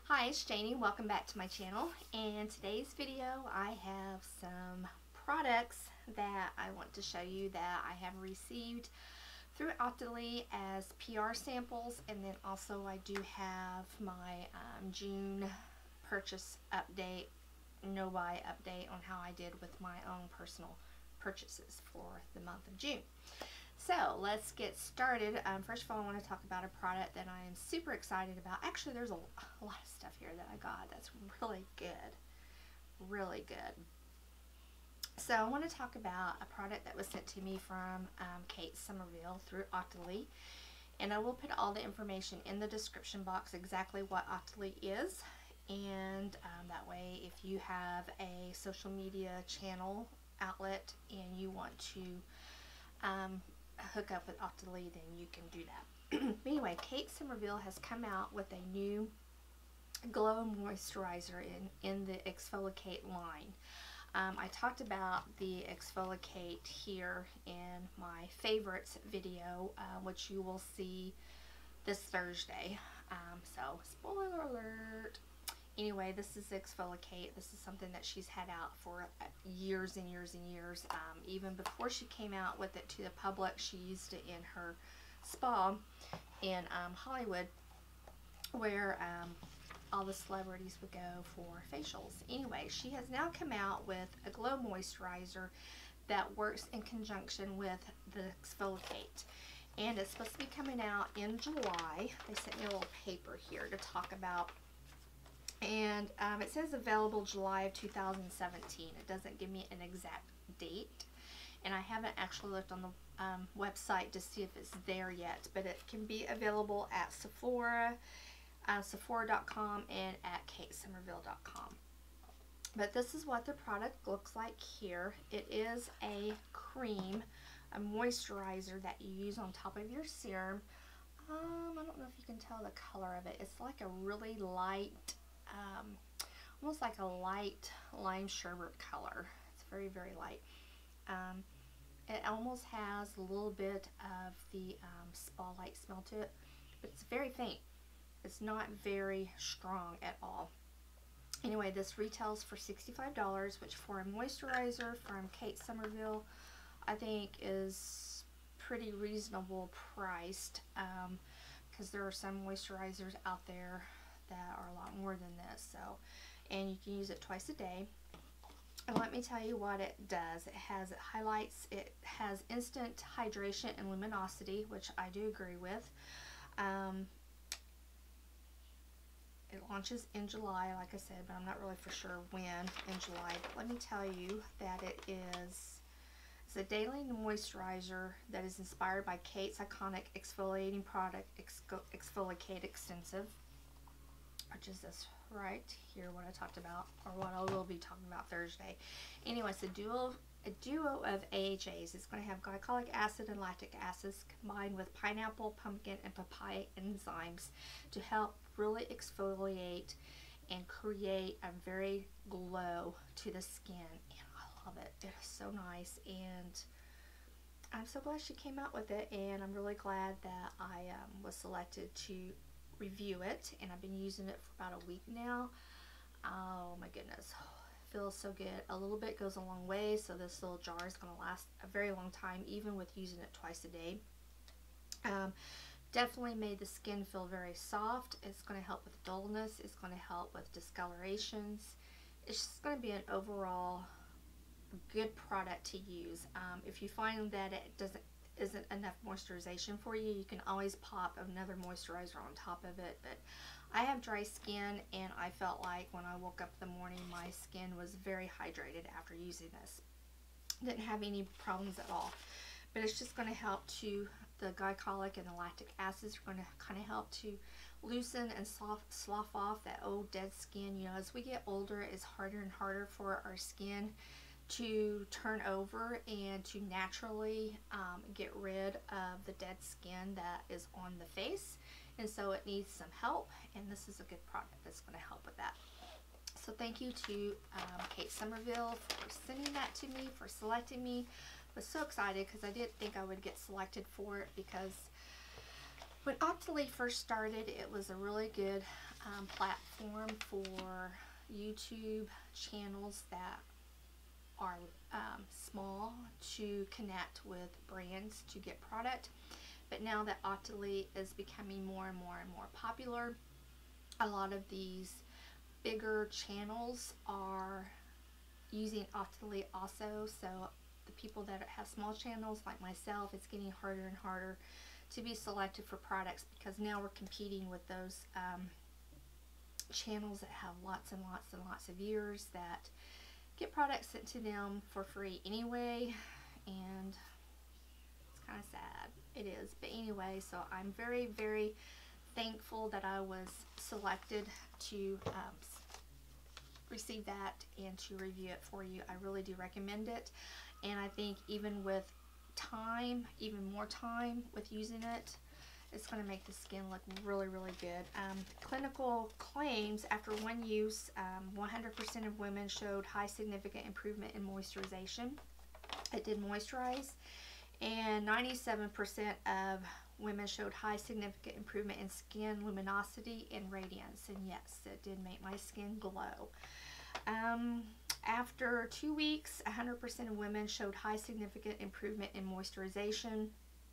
Hi, it's Janie. Welcome back to my channel. In today's video, I have some products that I want to show you that I have received through Octoly as PR samples, and then also I do have my June purchase update, no buy update on how I did with my own personal purchases for the month of June. So let's get started. First of all, I want to talk about a product that I am super excited about. Actually, there's a lot of stuff here that I got that's really good. Really good. So I want to talk about a product that was sent to me from Kate Somerville through Octoly. And I will put all the information in the description box exactly what Octoly is. And that way, if you have a social media channel outlet and you want to hook up with Octoly, then you can do that. Anyway, Kate Somerville has come out with a new glow moisturizer in the Exfoliate line. I talked about the Exfoliate here in my favorites video, which you will see this Thursday. So spoiler alert. Anyway, this is Exfoliate. This is something that she's had out for years and years and years. Even before she came out with it to the public, she used it in her spa in Hollywood, where all the celebrities would go for facials. Anyway, she has now come out with a glow moisturizer that works in conjunction with the Exfoliate. And it's supposed to be coming out in July. They sent me a little paper here to talk about. And it says available July of 2017. It doesn't give me an exact date. And I haven't actually looked on the website to see if it's there yet. But it can be available at Sephora, Sephora.com, and at KateSomerville.com. But this is what the product looks like here. It is a cream, a moisturizer that you use on top of your serum. I don't know if you can tell the color of it. It's like a really light, almost like a light lime sherbet color. It's very, very light. It almost has a little bit of the spa-like smell to it, but it's very faint. It's not very strong at all. Anyway, this retails for $65, which for a moisturizer from Kate Somerville, I think is pretty reasonable priced, because there are some moisturizers out there that are a lot more than this. So, and you can use it twice a day. And let me tell you what it does. It highlights, it has instant hydration and luminosity, which I do agree with. It launches in July, like I said, but I'm not really for sure when in July. But let me tell you that it's a daily moisturizer that is inspired by Kate's iconic exfoliating product, Exfoliate Extensive, which is this right here, what I talked about, or what I will be talking about Thursday. Anyway, it's a duo of AHAs. It's going to have glycolic acid and lactic acids combined with pineapple, pumpkin, and papaya enzymes to help really exfoliate and create a very glow to the skin. And I love it. It is so nice, and I'm so glad she came out with it, and I'm really glad that I was selected to review it, and I've been using it for about a week now. Oh my goodness, it feels so good. A little bit goes a long way, so this little jar is going to last a very long time, even with using it twice a day. Definitely made the skin feel very soft. It's going to help with dullness. It's going to help with discolorations. It's just going to be an overall good product to use. If you find that it isn't enough moisturization for you, you can always pop another moisturizer on top of it. But I have dry skin, and I felt like when I woke up in the morning, my skin was very hydrated after using this. Didn't have any problems at all. But it's just going to help to, the glycolic and the lactic acids are going to kind of help to loosen and slough off that old dead skin. You know, as we get older, it's harder and harder for our skin to turn over and to naturally get rid of the dead skin that is on the face, and so it needs some help, and this is a good product that's going to help with that. So thank you to Kate Somerville for sending that to me, for selecting me. I was so excited because I didn't think I would get selected for it, because when Octoly first started, it was a really good platform for YouTube channels that are small to connect with brands to get product. But now that Octoly is becoming more and more and more popular, a lot of these bigger channels are using Octoly also. So the people that have small channels like myself, it's getting harder and harder to be selected for products, because now we're competing with those channels that have lots and lots and lots of viewers that get products sent to them for free anyway, and it's kind of sad. It is. But anyway, so I'm very, very thankful that I was selected to receive that and to review it for you. I really do recommend it, and I think even with time, even more time with using it, it's going to make the skin look really, really good. Clinical claims: after one use, 100% of women showed high significant improvement in moisturization. It did moisturize. And 97% of women showed high significant improvement in skin luminosity and radiance. And yes, it did make my skin glow. After 2 weeks, 100% of women showed high significant improvement in moisturization.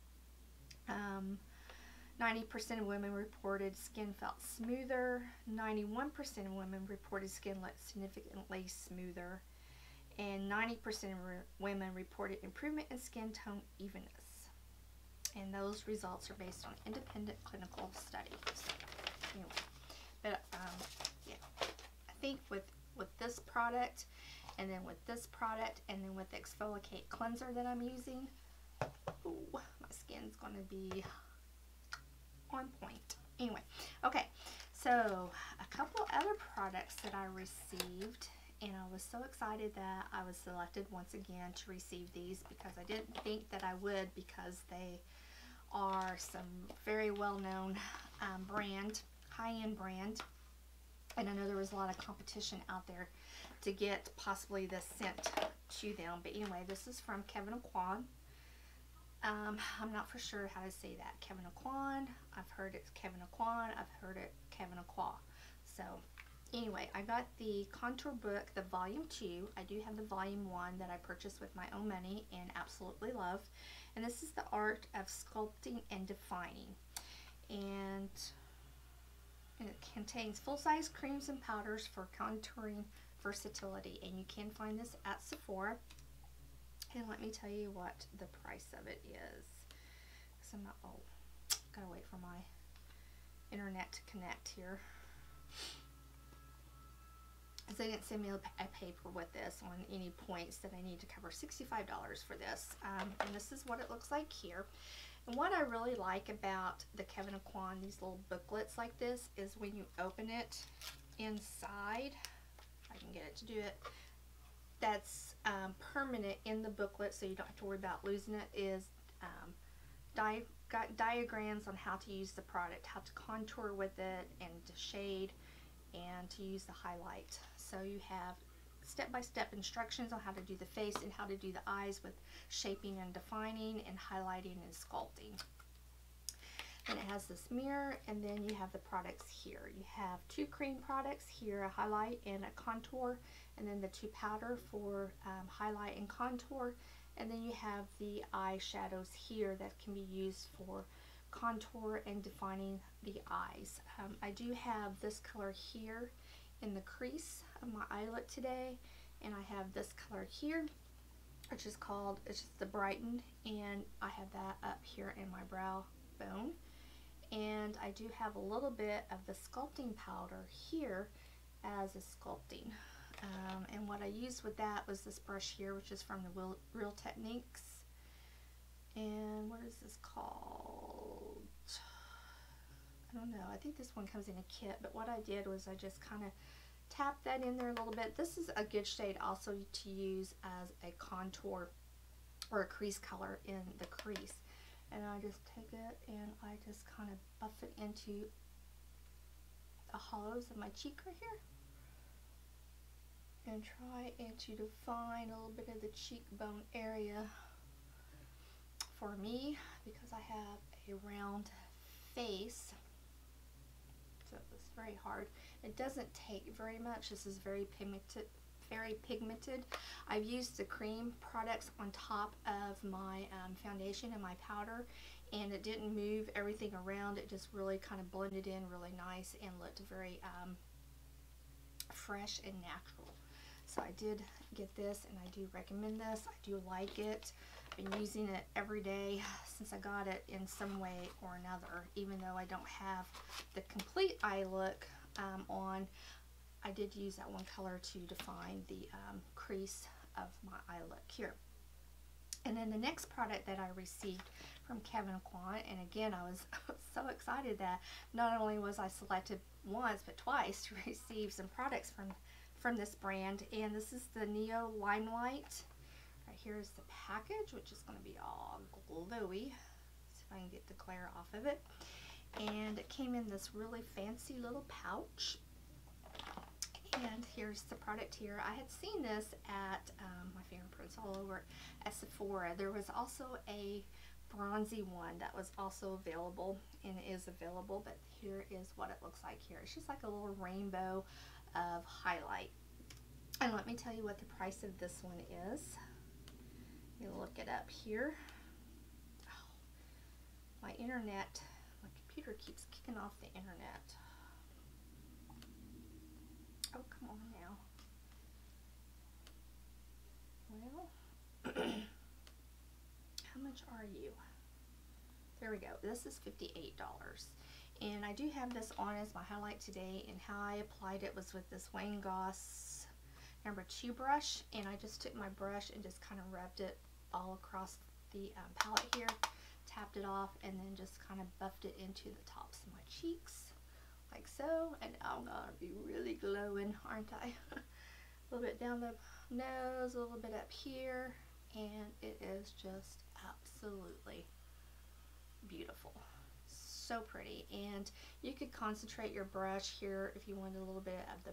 90% of women reported skin felt smoother. 91% of women reported skin looked significantly smoother. And 90% of women reported improvement in skin tone evenness. And those results are based on independent clinical studies. Anyway, but yeah, I think with this product, and then with this product, and then with the Exfoliate cleanser that I'm using, ooh, my skin's going to be on point. Anyway, okay, so a couple other products that I received, and I was so excited that I was selected once again to receive these, because I didn't think that I would, because they are some very well-known brand, high-end brand, and I know there was a lot of competition out there to get possibly this sent to them. But anyway, this is from Kevyn Aucoin. I'm not for sure how to say that. Kevyn Aucoin. I've heard it's Kevyn Aucoin. I've heard it Kevyn Aucoin. So anyway, I got the contour book, the volume 2. I do have the volume 1 that I purchased with my own money and absolutely love. And this is the art of sculpting and defining. And it contains full-size creams and powders for contouring versatility. And you can find this at Sephora. And let me tell you what the price of it is. Because I'm not, oh, gotta wait for my internet to connect here. Because they didn't send me a paper with this on any points that I need to cover. $65 for this. And this is what it looks like here. And what I really like about the Kevyn Aucoin, these little booklets like this, is when you open it inside, if I can get it to do it, that's permanent in the booklet, so you don't have to worry about losing it, is got diagrams on how to use the product, how to contour with it, and to shade, and to use the highlight. So you have step-by-step instructions on how to do the face and how to do the eyes with shaping and defining and highlighting and sculpting. And it has this mirror, and then you have the products here. You have 2 cream products here, a highlight and a contour, and then the 2 powder for highlight and contour, and then you have the eyeshadows here that can be used for contour and defining the eyes. I do have this color here in the crease of my eyelid today, and I have this color here, which is called, it's just the Brighten, and I have that up here in my brow bone. And I do have a little bit of the sculpting powder here as a sculpting. And what I used with that was this brush here, which is from the Real Techniques. And what is this called? I don't know. I think this one comes in a kit, but what I did was I just kind of tapped that in there a little bit. This is a good shade also to use as a contour or a crease color in the crease. And I just take it and I just kind of buff it into the hollows of my cheek right here. And try and to define a little bit of the cheekbone area for me, because I have a round face. so it's very hard. It doesn't take very much. This is very pigmented. Very pigmented. I've used the cream products on top of my foundation and my powder, and it didn't move everything around. It just really kind of blended in really nice and looked very fresh and natural. So I did get this, and I do recommend this. I do like it. I've been using it every day since I got it in some way or another. Even though I don't have the complete eye look on, I did use that one color to define the crease of my eye look here. And then the next product that I received from Kevyn Aucoin, and again, I was so excited that not only was I selected once but twice to receive some products from this brand, and this is the Neo Limelight. Right here is the package, which is going to be all glowy. See if I can get the glare off of it. And it came in this really fancy little pouch. And here's the product here. I had seen this at my fingerprints all over at Sephora. There was also a bronzy one that was also available and is available, but here is what it looks like here. It's just like a little rainbow of highlight. And let me tell you what the price of this one is. You look it up here. Oh, my computer keeps kicking off the internet. Oh, come on now. Well, how much are you? There we go. This is $58. And I do have this on as my highlight today, and how I applied it was with this Wayne Goss number 2 brush, and I just took my brush and just kind of rubbed it all across the palette here, tapped it off, and then just kind of buffed it into the tops of my cheeks. Like so, and I'm gonna be really glowing, aren't I? A little bit down the nose, a little bit up here, and it is just absolutely beautiful. So pretty. And you could concentrate your brush here if you wanted a little bit of the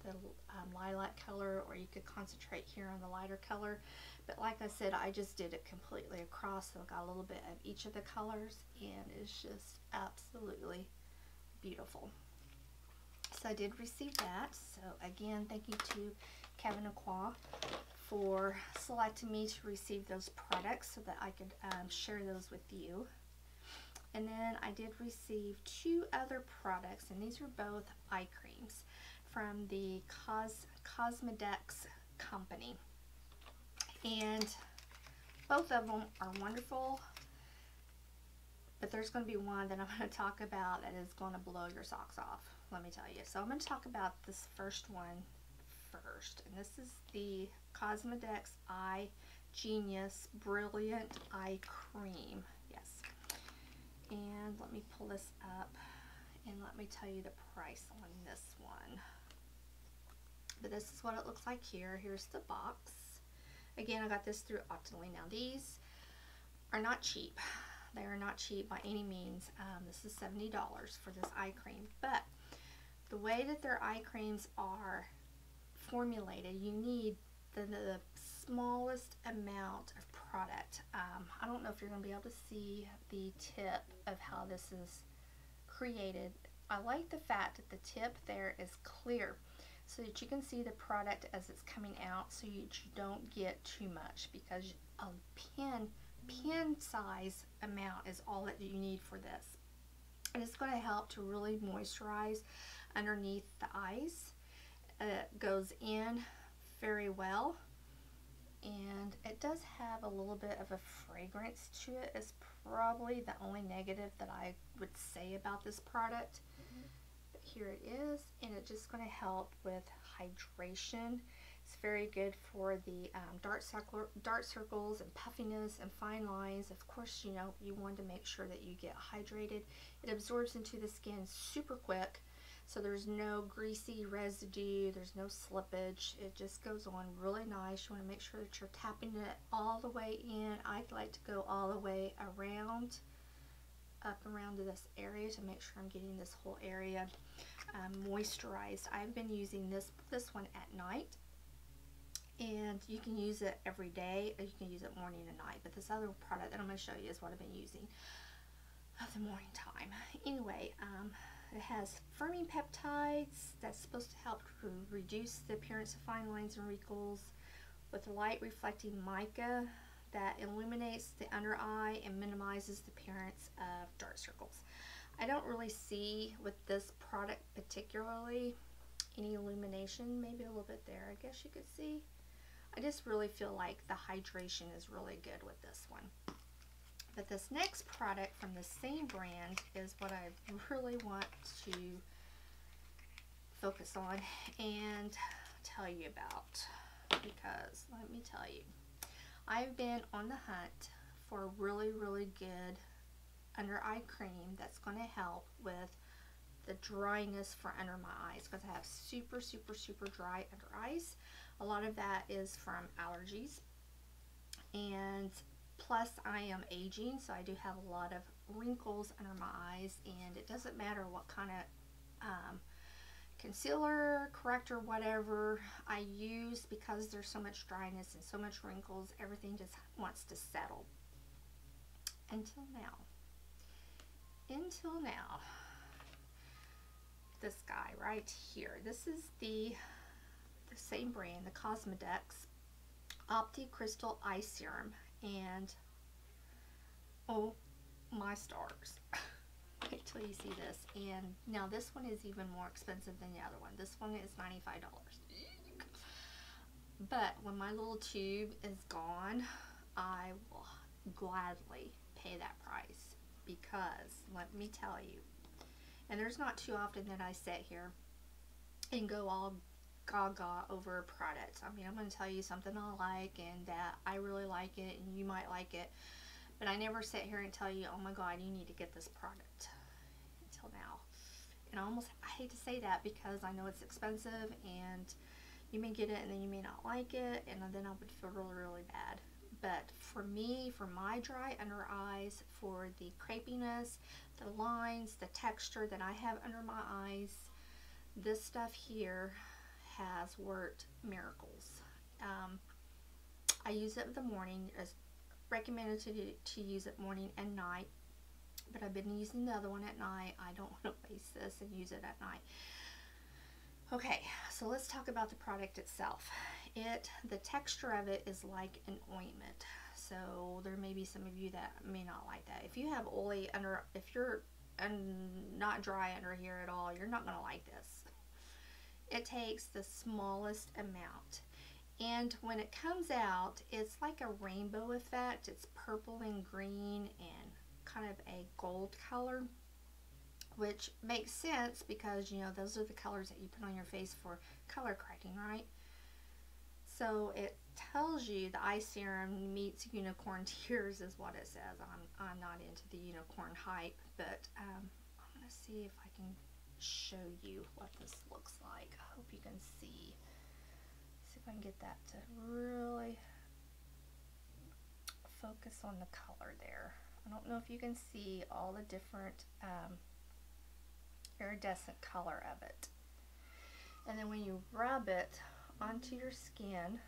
lilac color, or you could concentrate here on the lighter color. But like I said, I just did it completely across, so I got a little bit of each of the colors, and it's just absolutely beautiful. So I did receive that. So again, thank you to Kevyn Aucoin for selecting me to receive those products so that I could share those with you. And then I did receive 2 other products, and these were both eye creams from the Cosmodex company. And both of them are wonderful, but there's going to be one that I'm going to talk about that is going to blow your socks off, let me tell you. So I'm going to talk about this first one first, and this is the Cosmodex Eye Genius Brilliant Eye Cream. Yes. And let me pull this up and let me tell you the price on this one. But this is what it looks like here. Here's the box. Again, I got this through Octoly. Now these are not cheap. They are not cheap by any means. This is $70 for this eye cream. But the way that their eye creams are formulated, you need the smallest amount of product. I don't know if you're going to be able to see the tip of how this is created. I like the fact that the tip there is clear so that you can see the product as it's coming out, so you don't get too much, because a pen size amount is all that you need for this. And it's going to help to really moisturize underneath the eyes. It goes in very well, and it does have a little bit of a fragrance to it. It's probably the only negative that I would say about this product. But here it is, and it's just going to help with hydration. It's very good for the dark circles and puffiness and fine lines. Of course, you know, you want to make sure that you get hydrated. It absorbs into the skin super quick, so there's no greasy residue, there's no slippage. It just goes on really nice. You want to make sure that you're tapping it all the way in. I'd like to go all the way around, up around to this area to make sure I'm getting this whole area moisturized. I've been using this one at night, and you can use it every day, or you can use it morning and night. But this other product that I'm going to show you is what I've been using at the morning time. Anyway, It has firming peptides that's supposed to help to reduce the appearance of fine lines and wrinkles, with light reflecting mica that illuminates the under eye and minimizes the appearance of dark circles. I don't really see with this product particularly any illumination, maybe a little bit there, I guess you could see. I just really feel like the hydration is really good with this one. But this next product from the same brand is what I really want to focus on and tell you about, because let me tell you, I've been on the hunt for a really, really good under eye cream that's going to help with the dryness for under my eyes, because I have super, super, super dry under eyes. A lot of that is from allergies, and plus I am aging, so I do have a lot of wrinkles under my eyes, and it doesn't matter what kind of concealer, corrector, whatever I use, because there's so much dryness and so much wrinkles, everything just wants to settle. Until now. This guy right here. This is the same brand, the Cosmodex Opti Crystal Eye Serum, and oh my stars. Wait till you see this. And now this one is even more expensive than the other one. This one is $95. But when my little tube is gone, I will gladly pay that price, because let me tell you, and there's not too often that I sit here and go all gaga over a product. I mean, I'm going to tell you something I like and that I really like it and you might like it, but I never sit here and tell you, oh my god, you need to get this product, until now. And I hate to say that, because I know it's expensive and you may get it and then you may not like it, and then I would feel really, really bad. But for me, for my dry under eyes, for the crepiness, the lines, the texture that I have under my eyes, this stuff here has worked miracles. I use it in the morning, as recommended to use it morning and night, but I've been using the other one at night. I don't want to waste this and use it at night. Okay, so let's talk about the product itself. The texture of it is like an ointment, so there may be some of you that may not like that. If you have oily under, if you're not dry under here at all, you're not going to like this. It takes the smallest amount, and when it comes out, it's like a rainbow effect. It's purple and green and kind of a gold color, which makes sense because, you know, those are the colors that you put on your face for color correcting, right? So it tells you the eye serum meets unicorn tears is what it says. I'm not into the unicorn hype, but I'm going to see if I can show you what this looks like. I hope you can see. See if I can get that to really focus on the color there. I don't know if you can see all the different iridescent color of it. And then when you rub it onto your skin,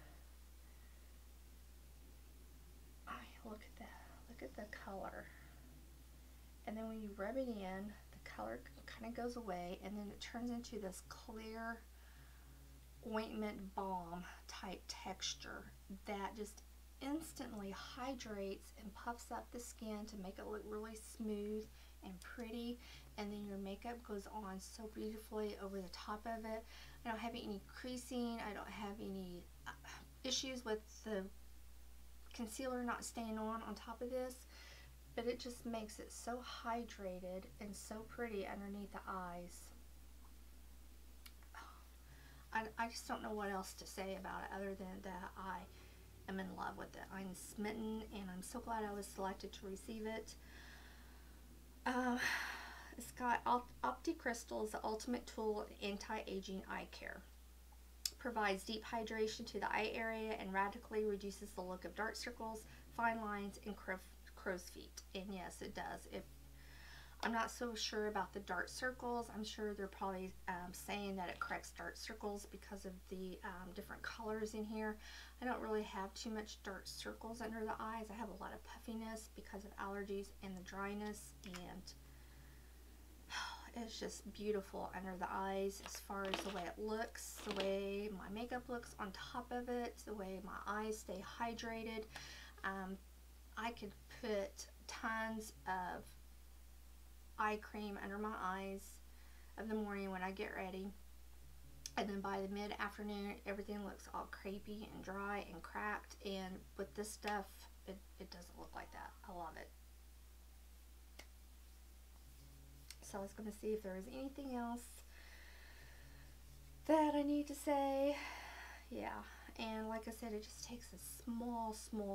look at the color. And then when you rub it in, the color kind of goes away, and then it turns into this clear ointment balm type texture that just instantly hydrates and puffs up the skin to make it look really smooth and pretty, and then your makeup goes on so beautifully over the top of it. I don't have any creasing, I don't have any issues with the concealer not staying on top of this, but it just makes it so hydrated and so pretty underneath the eyes. I just don't know what else to say about it other than that I am in love with it. I'm smitten, and I'm so glad I was selected to receive it. It's got Opti Crystals, the ultimate tool in anti-aging eye care. Provides deep hydration to the eye area and radically reduces the look of dark circles, fine lines, and crow's feet. And yes, it does. I'm not so sure about the dark circles. I'm sure they're probably saying that it corrects dark circles because of the different colors in here. I don't really have too much dark circles under the eyes. I have a lot of puffiness because of allergies and the dryness, and it's just beautiful under the eyes as far as the way it looks, the way my makeup looks on top of it, the way my eyes stay hydrated. I could put tons of eye cream under my eyes in the morning when I get ready, and then by the mid-afternoon everything looks all crepey and dry and cracked, and with this stuff it doesn't look like that. I love it. So I was going to see if there was anything else that I need to say. Yeah, and like I said, it just takes a small,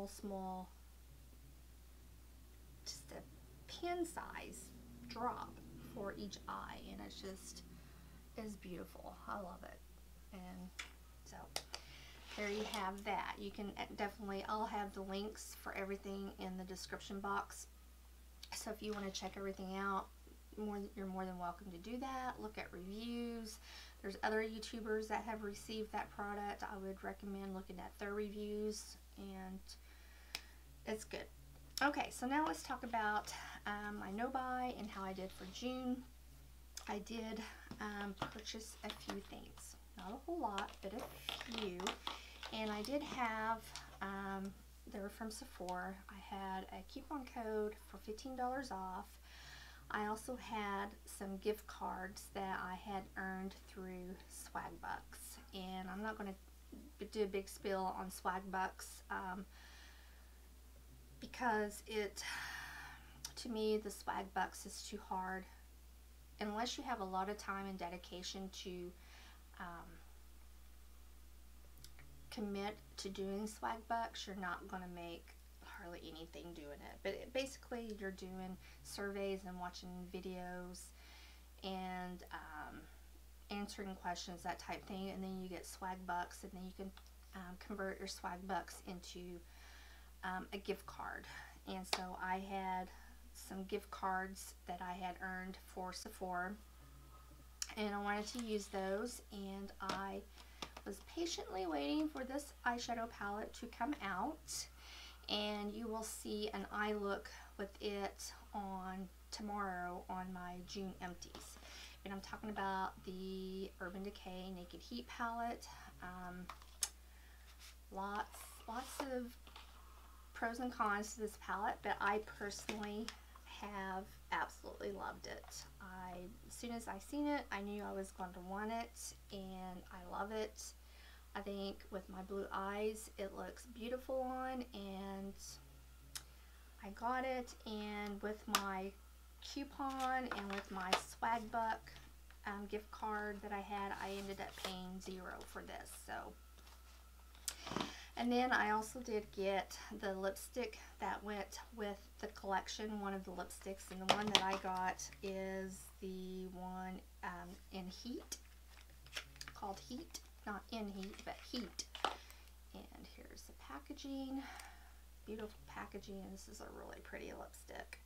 just a pen size drop for each eye, and it's just is beautiful. I love it. And so there you have that. You can definitely, I'll have the links for everything in the description box, so if you want to check everything out, you're more than welcome to do that. Look at reviews. There's other YouTubers that have received that product. I would recommend looking at their reviews, and it's good. Okay, so now let's talk about my no-buy and how I did for June. I did purchase a few things. Not a whole lot, but a few. And I did have, they were from Sephora. I had a coupon code for $15 off. I also had some gift cards that I had earned through Swagbucks. And I'm not going to do a big spiel on Swagbucks because to me, the Swagbucks is too hard. Unless you have a lot of time and dedication to commit to doing Swagbucks, you're not going to make hardly anything doing it. But basically, you're doing surveys and watching videos and answering questions, that type thing, and then you get Swagbucks, and then you can convert your Swagbucks into a gift card. And so I had some gift cards that I had earned for Sephora, and I wanted to use those, and I was patiently waiting for this eyeshadow palette to come out, and you will see an eye look with it on tomorrow on my June empties. And I'm talking about the Urban Decay Naked Heat palette. Lots of pros and cons to this palette, but I personally have absolutely loved it. As soon as I seen it, I knew I was going to want it, and I love it. I think with my blue eyes, it looks beautiful on, and I got it. And with my coupon and with my Swagbuck gift card that I had, I ended up paying $0 for this. So. And then I also did get the lipstick that went with the collection, one of the lipsticks, and the one that I got is the one in Heat, called Heat, not in Heat, but Heat. And here's the packaging, beautiful packaging, and this is a really pretty lipstick.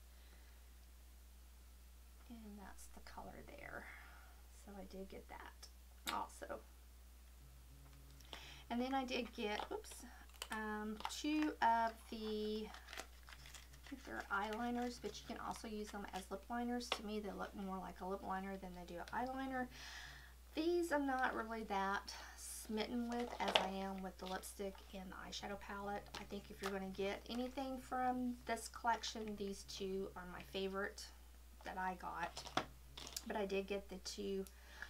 And that's the color there, so I did get that also. And then I did get, two of the, I think they're eyeliners, but you can also use them as lip liners. To me, they look more like a lip liner than they do an eyeliner. These I'm not really that smitten with as I am with the lipstick and the eyeshadow palette. I think if you're going to get anything from this collection, these two are my favorite that I got. But I did get the two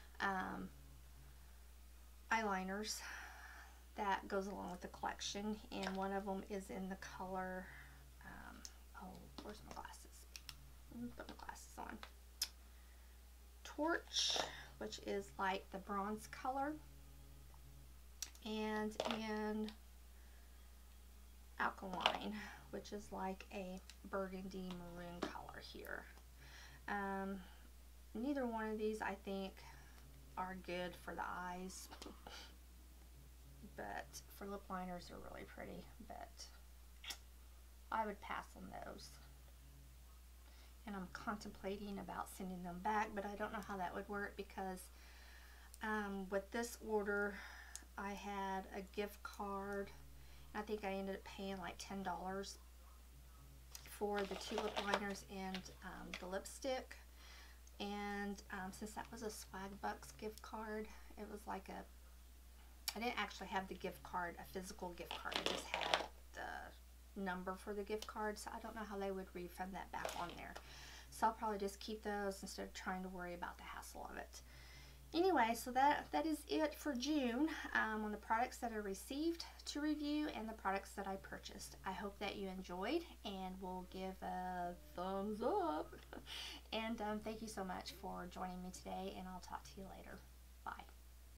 eyeliners that goes along with the collection, and one of them is in the color, oh, where's my glasses? Let me put my glasses on. Torch, which is like the bronze color, and in Alkaline, which is like a burgundy maroon color here. Neither one of these I think are good for the eyes, but for lip liners they're really pretty, but I would pass on those. And I'm contemplating about sending them back, but I don't know how that would work because with this order I had a gift card. I think I ended up paying like $10 for the two lip liners and the lipstick. And since that was a Swag Bucks gift card, it was like I didn't actually have the gift card, a physical gift card. I just had the number for the gift card, so I don't know how they would refund that back on there. So I'll probably just keep those instead of trying to worry about the hassle of it. Anyway, so that is it for June on the products that I received to review and the products that I purchased. I hope that you enjoyed and will give a thumbs up. And thank you so much for joining me today, and I'll talk to you later.